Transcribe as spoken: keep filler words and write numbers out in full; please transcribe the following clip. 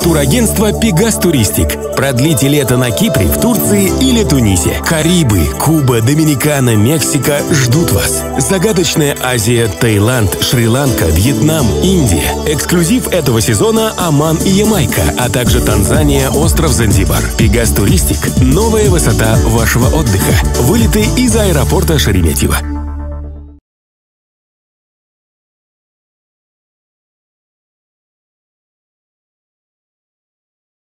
Турагентство «Пегас Туристик». Продлите лето на Кипре, в Турции или Тунисе. Карибы, Куба, Доминикана, Мексика ждут вас. Загадочная Азия, Таиланд, Шри-Ланка, Вьетнам, Индия. Эксклюзив этого сезона – Оман и Ямайка, а также Танзания, остров Занзибар. «Пегас Туристик» – новая высота вашего отдыха. Вылеты из аэропорта Шереметьево.